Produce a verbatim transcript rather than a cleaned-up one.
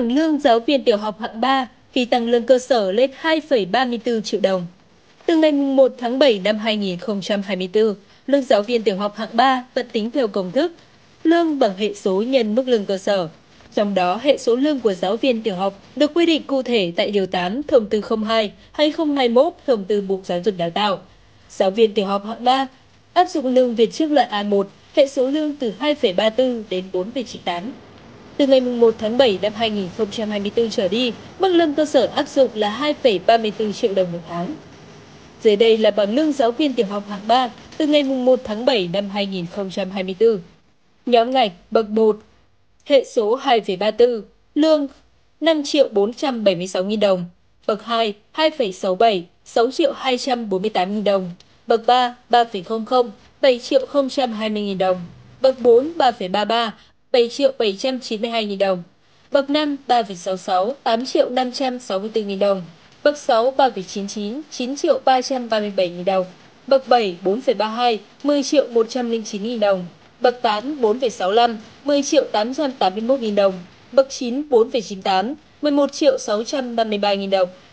bảng lương giáo viên tiểu học hạng ba khi tăng lương cơ sở lên hai phẩy ba mươi tư triệu đồng. Từ ngày một tháng bảy năm hai nghìn không trăm hai mươi tư, lương giáo viên tiểu học hạng ba vẫn tính theo công thức lương bằng hệ số nhân mức lương cơ sở. Trong đó, hệ số lương của giáo viên tiểu học được quy định cụ thể tại Điều tám Thông tư không hai trên hai nghìn không trăm hai mươi mốt Thông tư Bộ Giáo dục Đào tạo. Giáo viên tiểu học hạng ba áp dụng lương Việt trước loại A một, hệ số lương từ hai phẩy ba mươi tư đến bốn phẩy chín tám. Từ ngày một tháng bảy năm hai nghìn không trăm hai mươi tư trở đi, mức lương cơ sở áp dụng là hai phẩy ba mươi tư triệu đồng một tháng. Dưới đây là bảng lương giáo viên tiểu học hạng ba từ ngày một tháng bảy năm hai nghìn không trăm hai mươi tư. Nhóm ngạch bậc một, hệ số hai phẩy ba mươi tư, lương năm triệu bốn trăm bảy mươi sáu nghìn đồng. Bậc hai, hai phẩy sáu mươi bảy, sáu triệu hai trăm bốn mươi tám nghìn đồng. Bậc ba, ba phẩy không không, bảy triệu không trăm hai mươi nghìn đồng. Bậc bốn, ba phẩy ba mươi ba, bảy triệu bảy trăm chín mươi hai nghìn đồng. Bậc năm, ba phẩy sáu mươi sáu, tám triệu năm trăm sáu mươi tư nghìn đồng. Bậc sáu, ba phẩy chín mươi chín, chín triệu ba trăm ba mươi bảy nghìn đồng. Bậc bảy, bốn phẩy ba mươi hai, mười triệu một trăm lẻ chín nghìn đồng. Bậc tám, bốn phẩy sáu mươi lăm, mười triệu tám trăm tám mươi mốt nghìn đồng. Bậc chín, bốn phẩy chín mươi tám, mười một triệu sáu trăm ba mươi ba nghìn đồng.